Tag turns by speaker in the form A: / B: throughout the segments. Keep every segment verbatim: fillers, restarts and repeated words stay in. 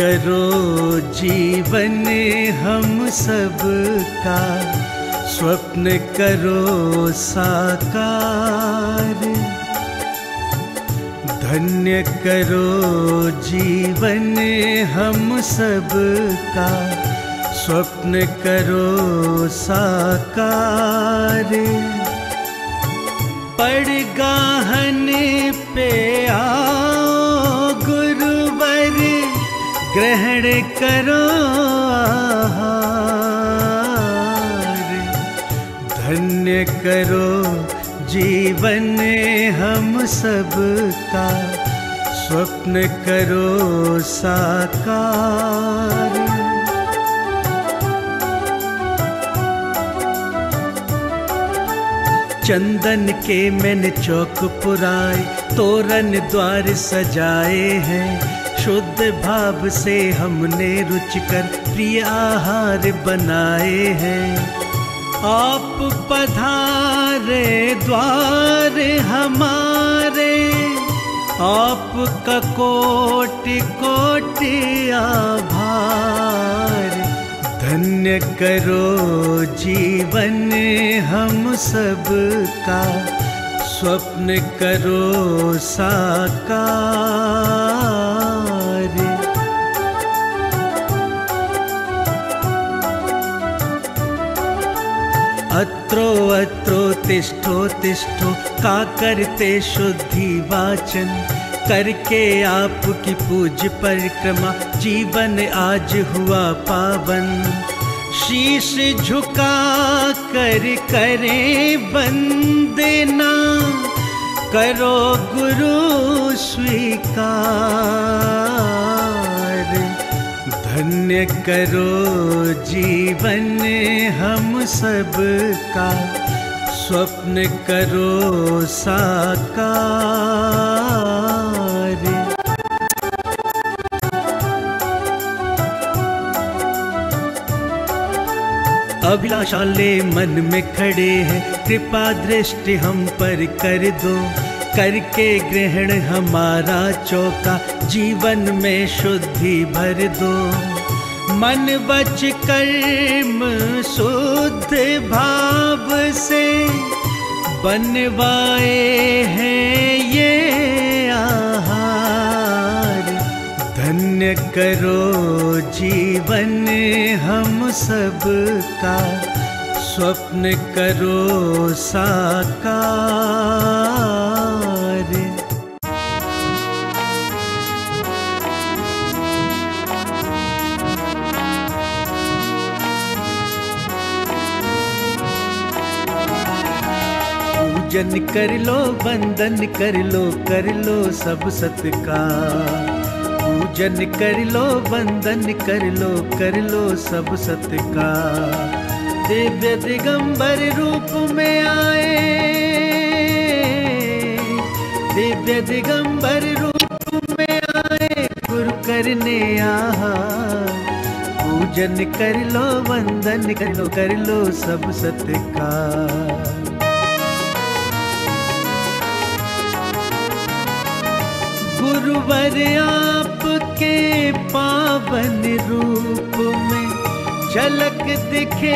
A: करो जीवन हम सब का, स्वप्न करो साकार। धन्य करो जीवन हम सब का, स्वप्न करो साकार। पड़गाहन पे आओ गुरुवर, ग्रहण करो आहार। धन्य करो जीवन हम सब का, स्वप्न करो साकार। चंदन के मैंने चौक पुराए, तोरण द्वार सजाए हैं। शुद्ध भाव से हमने रुचिकर प्रिय आहार बनाए हैं। आप पधारे द्वार हमारे, आपका कोटि कोटि आभार। धन्य करो जीवन हम सब का, स्वप्न करो साकार। अत्रो अत्रो तिष्ठो तिष्ठो, का करते शुद्धि वाचन। करके आपकी पूज परिक्रमा, जीवन आज हुआ पावन। शीश झुका कर करें वंदना, करो गुरु स्वीकार। धन्य करो जीवन हम सब का, स्वप्न करो साकार। अभिलाषा ले मन में खड़े हैं, कृपा दृष्टि हम पर कर दो। करके ग्रहण हमारा चौका, जीवन में शुद्धि भर दो। मन वच कर्म शुद्ध भाव से, बनवाए हैं ये आहार। धन्य करो जीवन हम सब का, स्वप्न करो साकार। पूजन कर लो, वंदन कर लो, कर लो सब सत्कार। पूजन कर लो, वंदन कर लो, कर लो सब सत्कार। दिव्य दिगंबर रूप में आए, दिव्य दिगंबर रूप में आए, गुरु करने आहार। पूजन कर लो, वंदन कर लो, कर लो सब सत्कार। गुरुवर आपके पावन रूप में, झलक दिखे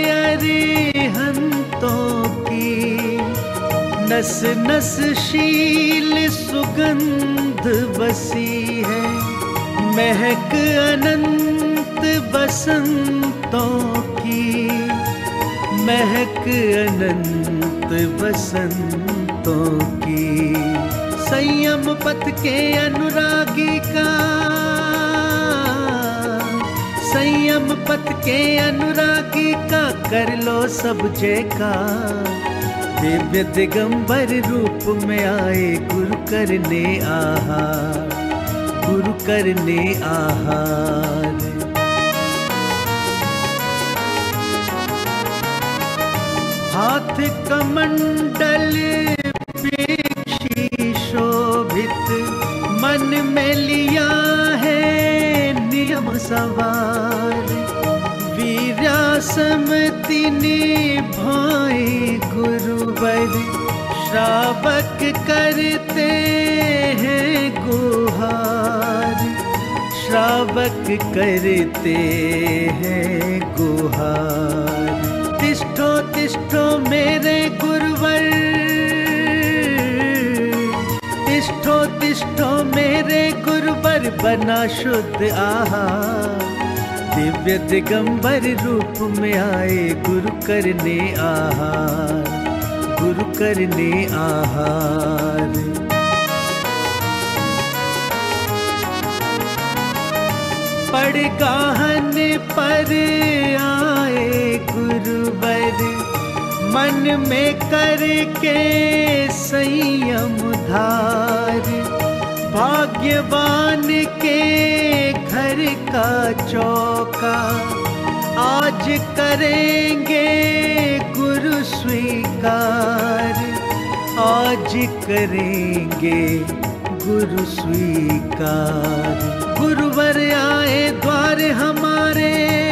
A: अरिहंतों की। नस नस शील सुगंध बसी है, महक अनंत बसंतों की। महक अनंत बसंतों की। संयम पथ के अनुरागी का, संयम पथ के अनुरागी का, कर लो सब जयकार। दिव्य दिगंबर रूप में आए, गुरु करने आहार, गुरु करने आहार। हाथ कमंडल शोभित, मन में लिया है नियम सवार। वीरासमति निभाए गुरुवर, श्रावक करते हैं गुहार। श्रावक करते हैं गुहार। तिष्ठो तिष्ठो मेरे गुरुवर, तिष्ठो तिष्ठो मेरे गुरुवर, बना शुद्ध आहार। दिव्य दिगंबर रूप में आए गुरु करने आहार, गुरु करने आहार। पड़गाहन पर आए गुरुवर, मन में करके संयम धार। भाग्यवान के घर का चौका आज करेंगे गुरु स्वीकार, आज करेंगे गुरु स्वीकार। गुरुवर आए द्वार हमारे,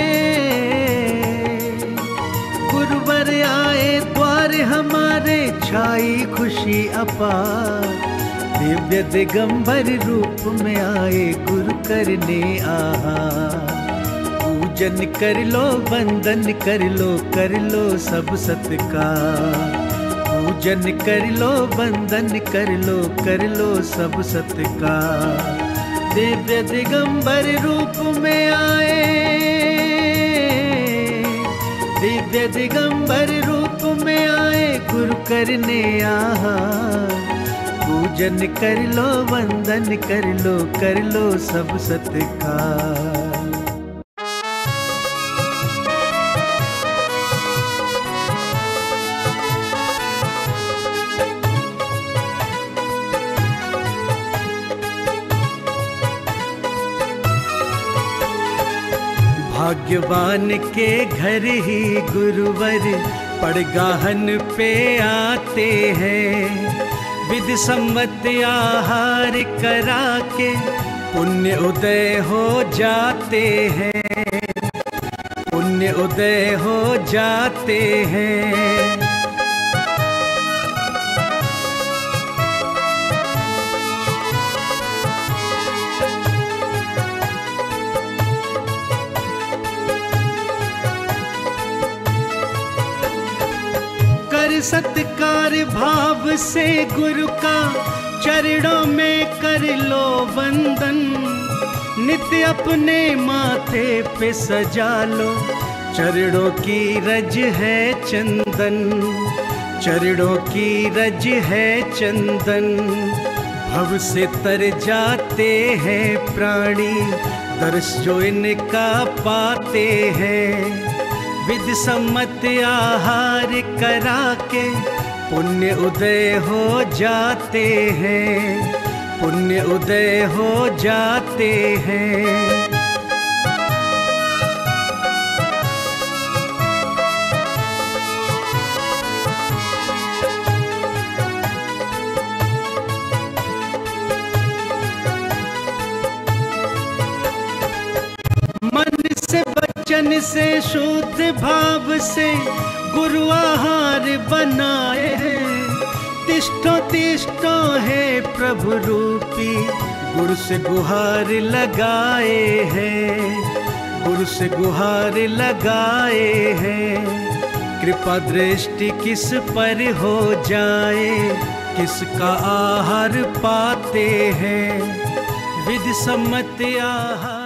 A: गुरुवर आए द्वार हमारे, छाई खुशी अपार। दिव्य दिगंबर रूप में आए गुरु करने आहार। पूजन कर लो वंदन कर लो, कर लो सब सत्कार। पूजन कर लो वंदन कर लो, कर लो सब सत्कार। दिव्य दिगंबर रूप में आए, दिव्य दिगंबर रूप में आए गुरु करने आहार। पूजन कर लो वंदन कर लो, कर लो सब सत्कार। भाग्यवान के घर ही गुरुवर पड़गाहन पे आते हैं। विधि सम्मत आहार करा के पुण्य उदय हो जाते हैं, पुण्य उदय हो जाते हैं। सत्कार भाव से गुरु का चरणों में कर लो वंदन। नित्य अपने माथे पे सजा लो, चरणों की रज है चंदन, चरणों की रज है चंदन। भव से तर जाते हैं प्राणी, दर्श जो इनका पाते हैं। विधि सम्मत आहार करा के पुण्य उदय हो जाते हैं, पुण्य उदय हो जाते हैं। वचन से शुद्ध भाव से गुरु आहार बनाए हैं। तिष्ठो तिष्ठो है प्रभु रूपी, गुरु से गुहार लगाए हैं, गुरु से गुहार लगाए हैं। कृपा दृष्टि किस पर हो जाए, किसका आहार पाते हैं। विधि सम्मत आहार